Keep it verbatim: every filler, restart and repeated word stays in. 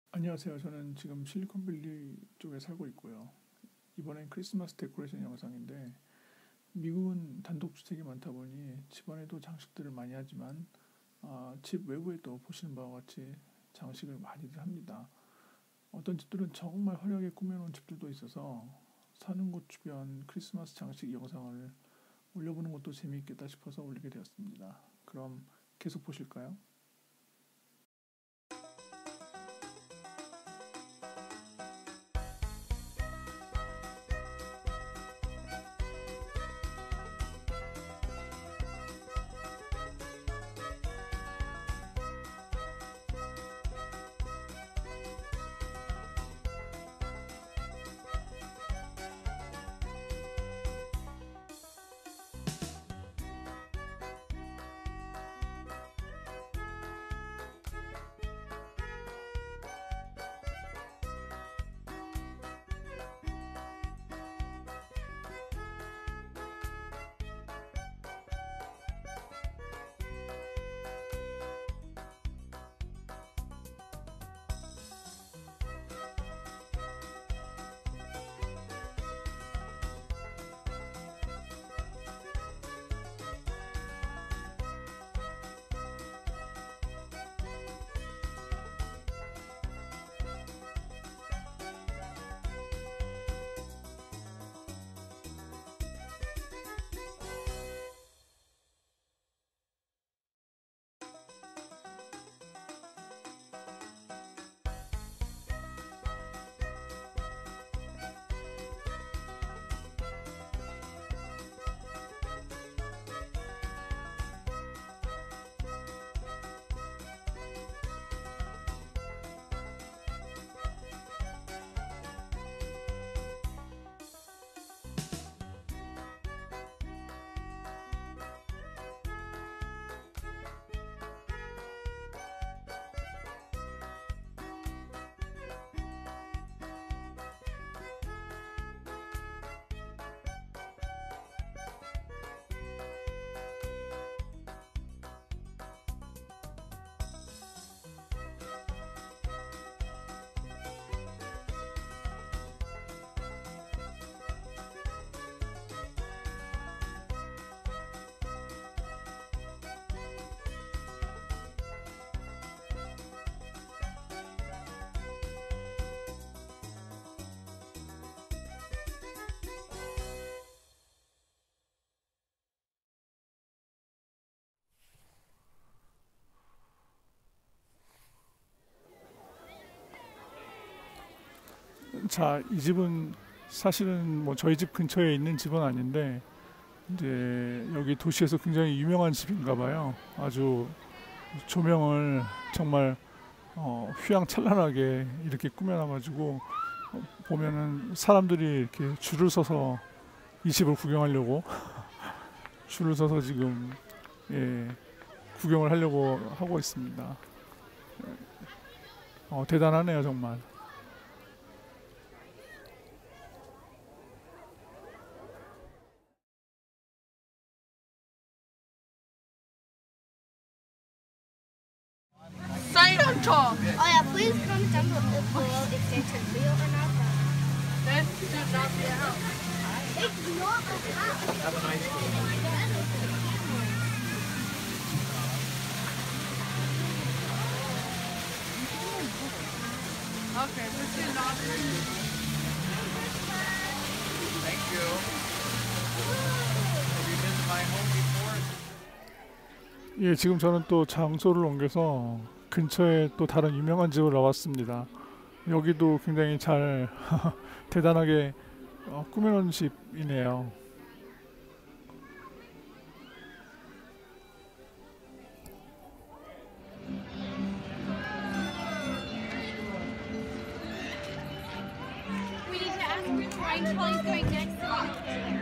안녕하세요. 저는 지금 실리콘밸리 쪽에 살고 있고요. 이번엔 크리스마스 데코레이션 영상인데, 미국은 단독주택이 많다 보니 집안에도 장식들을 많이 하지만 아, 집 외부에도 보시는 바와 같이 장식을 많이들 합니다. 어떤 집들은 정말 화려하게 꾸며놓은 집들도 있어서 사는 곳 주변 크리스마스 장식 영상을 올려보는 것도 재미있겠다 싶어서 올리게 되었습니다. 그럼 계속 보실까요? 자, 이 집은 사실은 뭐 저희 집 근처에 있는 집은 아닌데, 이제 여기 도시에서 굉장히 유명한 집인가 봐요. 아주 조명을 정말 어, 휘황찬란하게 이렇게 꾸며놔가지고 어, 보면은 사람들이 이렇게 줄을 서서 이 집을 구경하려고 줄을 서서 지금 예, 구경을 하려고 하고 있습니다. 어, 대단하네요, 정말. 사이렌 쳐. Oh yeah, please comment down below if they turn real or not. This should not be a house. It's not a house. Have a nice day. Okay, this is not. Thank you. Have you been to my home before? 예, 지금 저는 또 장소를 옮겨서 근처에 또 다른 유명한 집을 나왔습니다. 여기도 굉장히 잘 대단하게 어, 꾸며놓은 집이네요. We need to ask Ryan while he's going next.